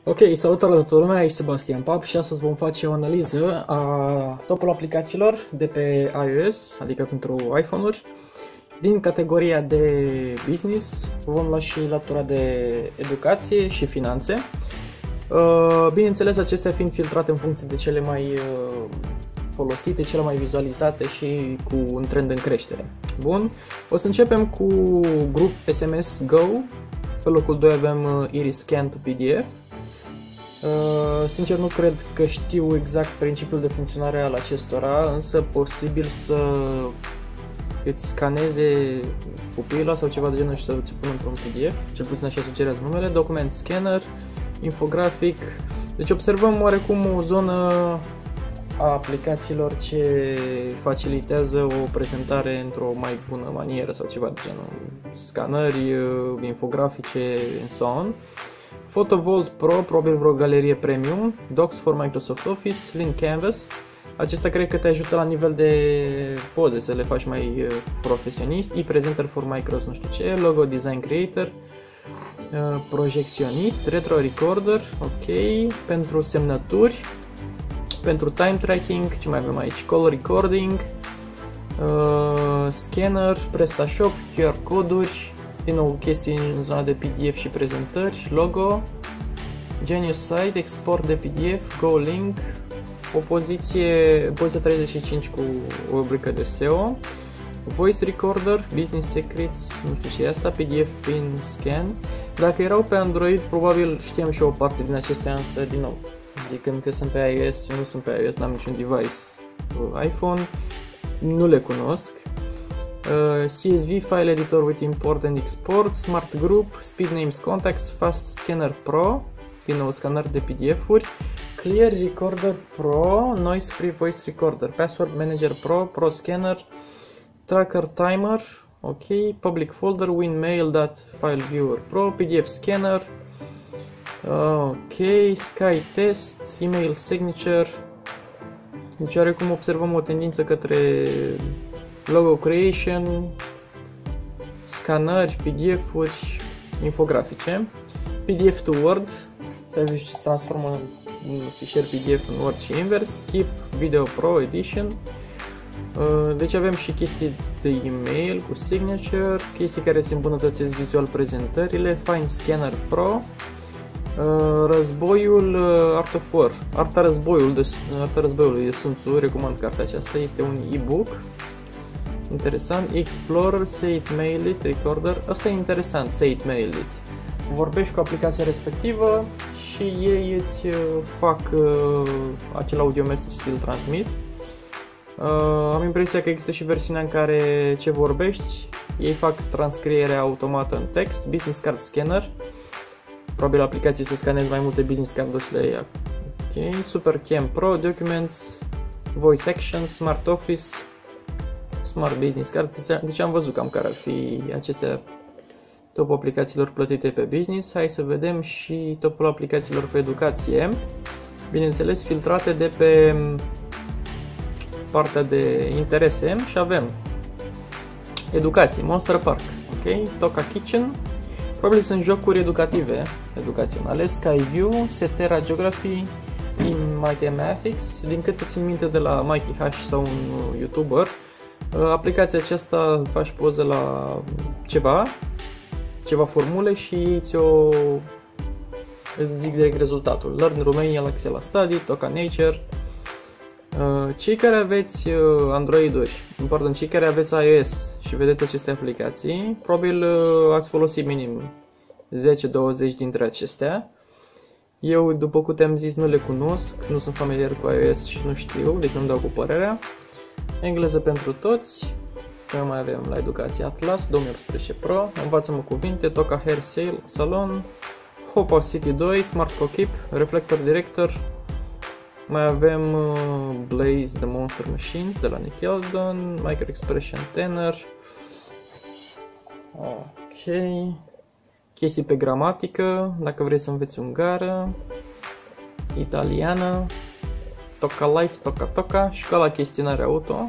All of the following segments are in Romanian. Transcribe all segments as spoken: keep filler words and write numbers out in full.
Ok, salutare la toată lumea, aici Sebastian Pap și astăzi vom face o analiză a topul aplicațiilor de pe iOS, adică pentru iPhone-uri, din categoria de business. Vom lua și latura de educație și finanțe. Bineînțeles, acestea fiind filtrate în funcție de cele mai folosite, cele mai vizualizate și cu un trend în creștere. Bun, o să începem cu grup S M S Go. Pe locul doi avem Iris Scan to P D F. Uh, sincer nu cred că știu exact principiul de funcționare al acestora, însă posibil să îți scaneze pupila sau ceva de genul și să ți pună într-un P D F, cel puțin așa sugerează numele, document scanner, infografic. Deci observăm oarecum o zonă a aplicațiilor ce facilitează o prezentare într-o mai bună manieră sau ceva de genul, scanări, infografice and so on. PhotoVault Pro, probabil vreo galerie premium, Docs for Microsoft Office, Link Canvas. Acesta cred că te ajută la nivel de poze să le faci mai profesionist, e-presenter for Microsoft nu știu ce, Logo Design Creator, projecționist, Retro Recorder, ok, pentru semnături, pentru time tracking, ce mai avem aici, Call Recording, uh, Scanner, PrestaShop, Q R coduri, din nou chestii în zona de P D F și prezentări, logo, Genius Site, export de P D F, Go Link, o poziție, poziția treizeci și cinci cu o rubrică de S E O, Voice Recorder, Business Secrets, nu știu ce e asta, P D F Pin Scan. Dacă erau pe Android, probabil știam și o parte din acestea, însă, din nou, zicând că sunt pe iOS, eu nu sunt pe iOS, n-am niciun device iPhone, nu le cunosc. Uh, C S V File Editor with Import and Export, Smart Group, Speed Names Contacts, Fast Scanner Pro, din nou scanner de P D F-uri, Clear Recorder Pro, Noise Free Voice Recorder, Password Manager Pro, Pro Scanner, Tracker Timer, ok, Public Folder, WinMail File Viewer Pro, P D F Scanner, uh, ok, Sky Test, Email Signature. Deci oarecum observăm o tendință către logo creation, scanări, P D F-uri, infografice, P D F to Word, să vezi ce se transformă în fișier P D F în Word și invers, Keep Video Pro Edition. Deci avem și chestii de e-mail cu signature, chestii care se îmbunătățesc vizual prezentările, Fine Scanner Pro, Războiul Art of War, Arta, războiul de, Arta războiului de Sun Tzu, recomand cartea aceasta, este un e-book. Interesant, Explorer, Say It, Mail It, Recorder, asta e interesant, Say It, Mail It. Vorbești cu aplicația respectivă și ei îți fac uh, acel audio message și îl transmit. Uh, am impresia că există și versiunea în care ce vorbești, ei fac transcrierea automată în text, Business Card Scanner, probabil aplicații să scanezi mai multe business card-uri și le ia. Ok, SuperCam Pro, Documents, Voice Action, Smart Office, Smart Business Card, deci am văzut cam care ar fi acestea topul aplicațiilor plătite pe business. Hai să vedem și topul aplicațiilor pe educație, bineînțeles filtrate de pe partea de interese și avem educație, Monster Park, ok, Toca Kitchen, probabil sunt jocuri educative, educaționale, Skyview, Setera Geography, Mathematics, din câte țin minte de la Mikey Hash sau un YouTuber. Aplicația aceasta faci poză la ceva, ceva formule și ți-o îți zic direct rezultatul. Learn Romania, Laxela Study, Toca Nature. Cei care aveți Android-uri, pardon, cei care aveți iOS și vedeți aceste aplicații, probabil ați folosit minim zece douăzeci dintre acestea. Eu, după cum te-am zis, nu le cunosc, nu sunt familiar cu iOS și nu știu, deci nu-mi dau cu părerea. Engleză pentru toți, noi mai avem la educație Atlas, două mii optsprezece Pro, Învață-mă cuvinte, Toca Hair Salon, Hopa City doi, Smart Cockip, Reflector Director, mai avem uh, Blaze The Monster Machines de la Nickelodeon, Micro Expression Tenor, ok, chestii pe gramatică, dacă vrei să înveți ungară, italiană, Toca Life, Toca Toca, școala chestionare auto.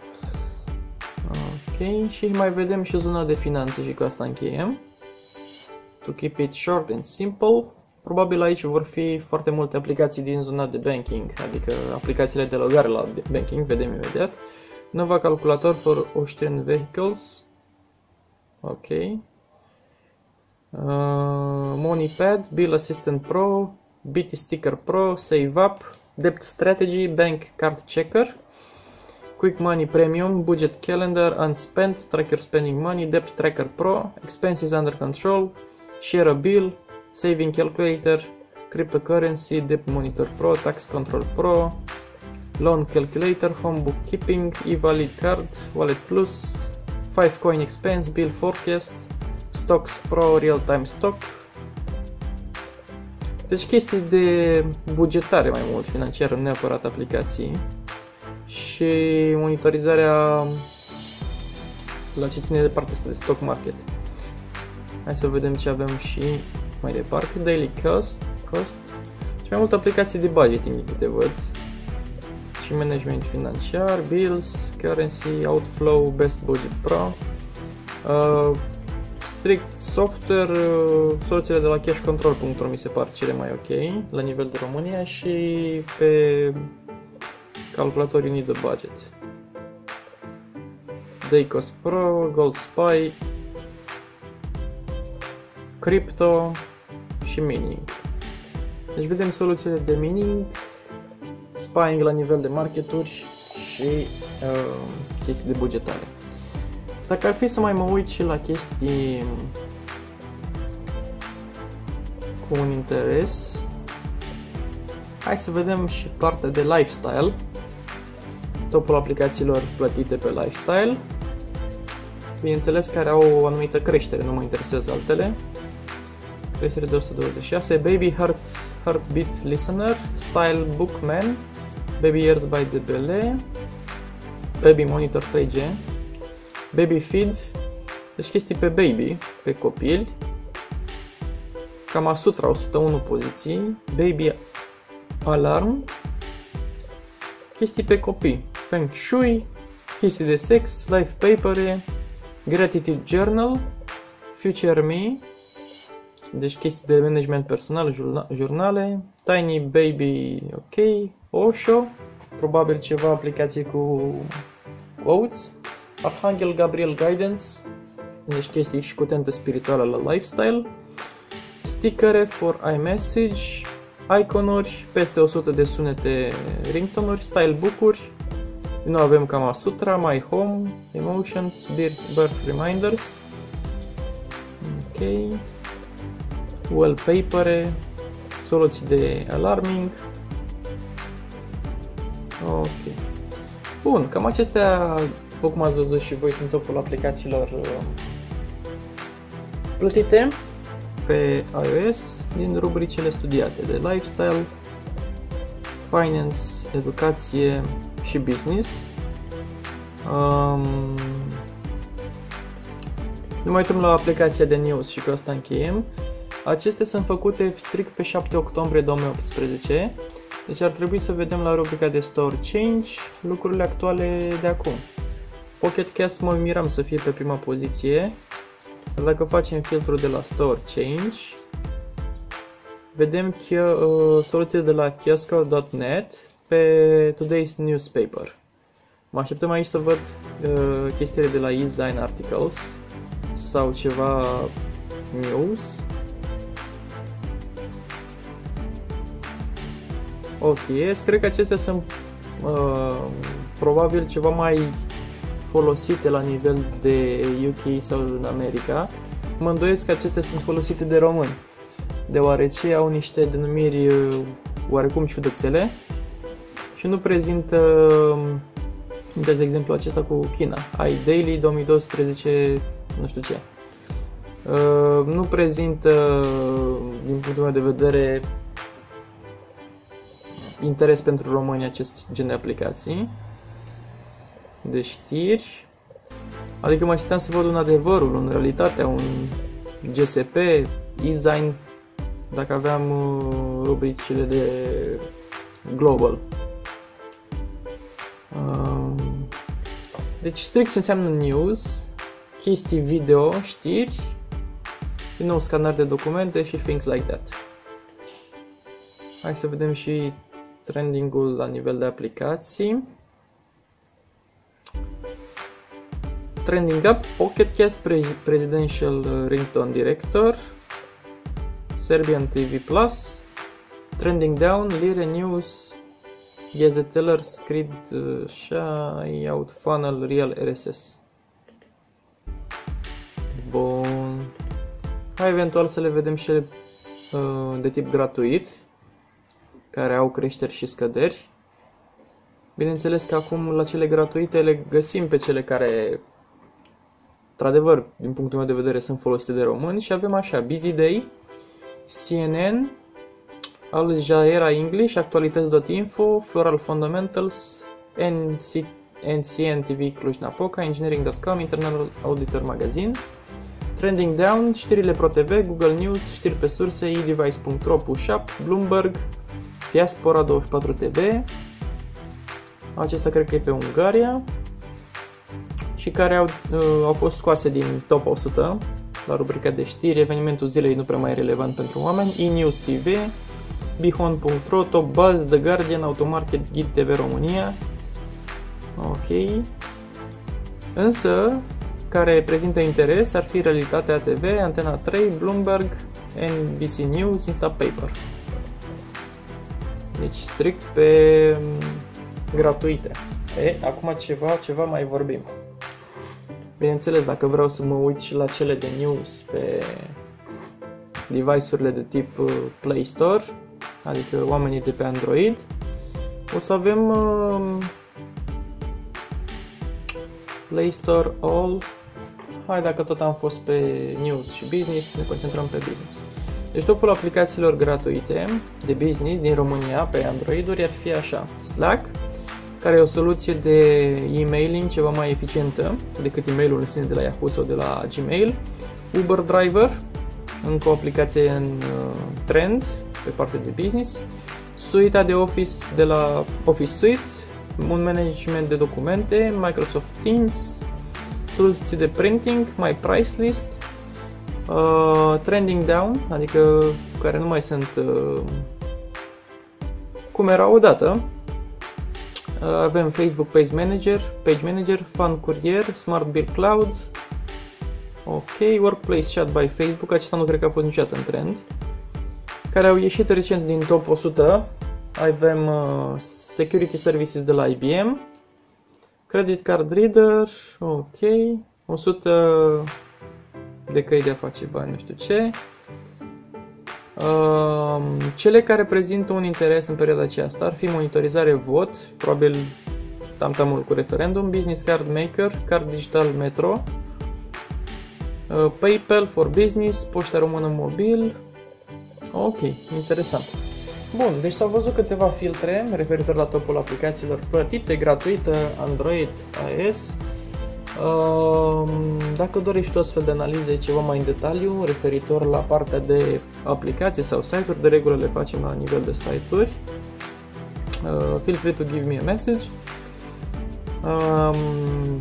Ok, și mai vedem și zona de finanțe și cu asta încheiem. To keep it short and simple, probabil aici vor fi foarte multe aplicații din zona de banking, adică aplicațiile de logare la banking, vedem imediat. Nova calculator for Austrian vehicles. Ok. Uh, MoneyPad, Bill Assistant Pro, B T Sticker Pro, Save Up, Debt Strategy, Bank Card Checker, Quick Money Premium, Budget Calendar, Unspent, Track Your Spending Money, Debt Tracker Pro, Expenses Under Control, Share a Bill, Saving Calculator, Cryptocurrency, Debt Monitor Pro, Tax Control Pro, Loan Calculator, Home Bookkeeping, E-Valid Card, Wallet Plus, five Coin Expense, Bill Forecast, Stocks Pro, Real Time Stock. Deci chestii de bugetare mai mult, financiară, nu neapărat aplicații. Și monitorizarea la ce ține de partea asta de stock market. Hai să vedem ce avem și mai departe. Daily cost, cost. Și mai multe aplicații de budgeting, din câte văd. Și management financiar, bills, currency, outflow, best budget pro. Uh, strict software, uh, soluțiile de la cash control punct ro mi se par cele mai ok la nivel de România și pe calculator you need a budget. Daycost Pro, Gold Spy, Crypto și Mining. Deci vedem soluțiile de mining, spying la nivel de marketuri și uh, chestii de bugetare. Dacă ar fi să mai mă uit și la chestii cu un interes, hai să vedem și partea de lifestyle. Topul aplicațiilor plătite pe lifestyle, bineînțeles care au o anumită creștere, nu mă interesează altele. Creștere de o sută douăzeci și șase, Baby Heart, Heartbeat Listener, Style Bookman, Baby Ears by D B L, Baby Monitor trei G, Baby Feed, deci chestii pe baby, pe copil, Kama Sutra o sută unu poziții, Baby Alarm, chestii pe copii, Feng Shui, chestii de sex, life paper, Gratitude Journal, Future Me, deci chestii de management personal, jurnale, Tiny Baby, ok, Osho, probabil ceva aplicații cu quotes, Arhanghel Gabriel Guidance, deci chestii și cu tentă spirituală la lifestyle, stickere for iMessage, iconuri, peste o sută de sunete ringtone-uri, style book-uri, din nou avem Kama Sutra, My Home, Emotions, Birth Reminders, ok, wallpaper, soluții de alarming, ok. Bun, cam acestea, după cum ați văzut și voi, sunt topul aplicațiilor plătite pe iOS din rubricile studiate de lifestyle, finance, educație și business. Um, ne mai uităm la aplicația de news și cu asta încheiem. Acestea sunt făcute strict pe șapte octombrie două mii optsprezece, deci ar trebui să vedem la rubrica de store change lucrurile actuale de acum. Pocket Cast mă miram să fie pe prima poziție. Dacă facem filtrul de la store change, vedem că uh, soluțiile de la kiosco punct net pe Today's Newspaper. Mă așteptăm aici să văd uh, chestiile de la eZine Articles sau ceva news. O T S, cred că acestea sunt uh, probabil ceva mai folosite la nivel de U K sau în America. Mă îndoiesc că acestea sunt folosite de români, deoarece au niște denumiri oarecum ciudățele și nu prezintă, de exemplu acesta cu China, iDaily două mii doisprezece, nu știu ce. Nu prezintă, din punctul meu de vedere, interes pentru români acest gen de aplicații de știri. Adică mă așteptam să văd un adevărul, un realitatea, un G S P, eZine, dacă aveam uh, rubricile de global. Uh, deci strict ce înseamnă news, chestii video, știri, din nou scanări de documente și things like that. Hai să vedem și trending-ul la nivel de aplicații. Trending up, Pocket Cast Presidential Ringtone Director, Serbian T V Plus, Trending down, Lire News, Gazetteler, Screed, Shy Out Funnel, Real R S S. Bun. Hai eventual să le vedem și ele uh, de tip gratuit, care au creșteri și scăderi. Bineînțeles că acum la cele gratuite le găsim pe cele care, într-adevăr, din punctul meu de vedere, sunt folosite de români și avem așa, Busy Day, C N N, Al Jazeera English, actualități punct info, Floral Fundamentals, N C N T V Cluj-Napoca, Engineering punct com, Internal Auditor Magazine, Trending Down, știrile ProTV, Google News, știri pe surse, e device punct ro, Push-Up, Bloomberg, Diaspora douăzeci și patru T V, acesta cred că e pe Ungaria, și care au, uh, au fost scoase din top o sută la rubrica de știri, evenimentul zilei nu prea mai e relevant pentru oameni, e-News T V, Bihon punct ro, Top Buzz, The Guardian, Automarket, Ghid T V România. Ok. Însă, care prezintă interes ar fi Realitatea T V, Antena trei, Bloomberg, N B C News, Instapaper. Deci strict pe gratuite. E, acum ceva, ceva mai vorbim. Bineînțeles, dacă vreau să mă uit și la cele de news pe device-urile de tip Play Store, adică oamenii de pe Android, o să avem uh, Play Store All. Hai, dacă tot am fost pe news și business, ne concentrăm pe business. Deci topul aplicațiilor gratuite de business din România pe Android-uri ar fi așa: Slack, care e o soluție de e-mailing ceva mai eficientă decât e-mailul în sine de la Yahoo sau de la Gmail, Uber Driver, încă o aplicație în uh, trend pe partea de business, suita de Office de la Office Suite, un management de documente, Microsoft Teams, soluții de printing, My Price List, uh, Trending Down, adică care nu mai sunt uh, cum era odată. Uh, avem Facebook Page Manager, Page Manager, Fun Courier, Smart Bill Cloud, ok, Workplace Chat by Facebook, acesta nu cred că a fost niciodată în trend, care au ieșit recent din top o sută. Avem uh, Security Services de la I B M, Credit Card Reader, ok, o sută de căi de a face bani, nu știu ce. Uh, cele care prezintă un interes în perioada aceasta ar fi monitorizare vot, probabil tamtamul cu referendum, Business Card Maker, Card Digital Metro, uh, PayPal for Business, Poșta Română Mobil. Ok, interesant. Bun, deci s-au văzut câteva filtre referitor la topul aplicațiilor plătite, gratuite, Android, iOS. Dacă dorești tu astfel de analize ceva mai în detaliu referitor la partea de aplicații sau site-uri, de regulă le facem la nivel de site-uri, feel free to give me a message. Um,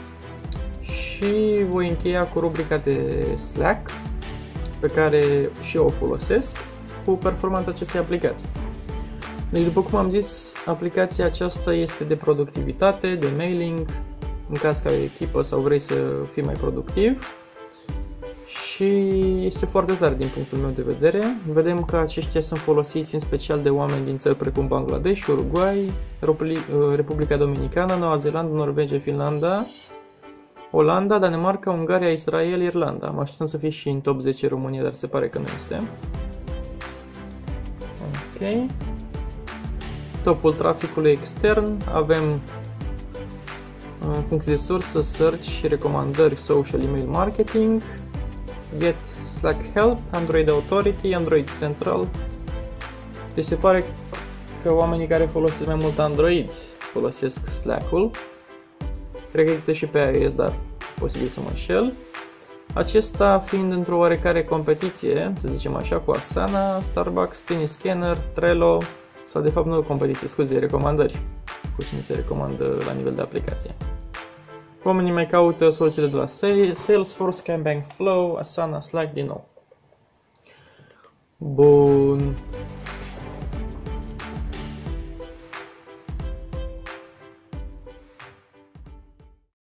și voi încheia cu rubrica de Slack, pe care și eu o folosesc, cu performanța acestei aplicații. Deci, după cum am zis, aplicația aceasta este de productivitate, de mailing, în caz că ai echipă sau vrei să fii mai productiv, și este foarte tare din punctul meu de vedere. Vedem că aceștia sunt folosiți în special de oameni din țări precum Bangladesh, Uruguay, Republica Dominicană, Noua Zeelandă, Norvegia, Finlanda, Olanda, Danemarca, Ungaria, Israel, Irlanda. Mă așteptam să fie și în top zece România, dar se pare că nu este. Ok. Topul traficului extern, avem în funcție de sursă, search și recomandări, social, email marketing, Get, Slack Help, Android Authority, Android Central. Deci se pare că oamenii care folosesc mai mult Android folosesc Slack-ul. Cred că există și pe iOS, dar posibil să mă înșel. Acesta fiind într-o oarecare competiție, să zicem așa, cu Asana, Starbucks, Tiny Scanner, Trello, sau de fapt nu competiție, scuze, recomandări, cu cine se recomandă la nivel de aplicație. Oamenii mai caută soluțiile de la Salesforce, Kanban, Flow, Asana, Slack din nou. Bun.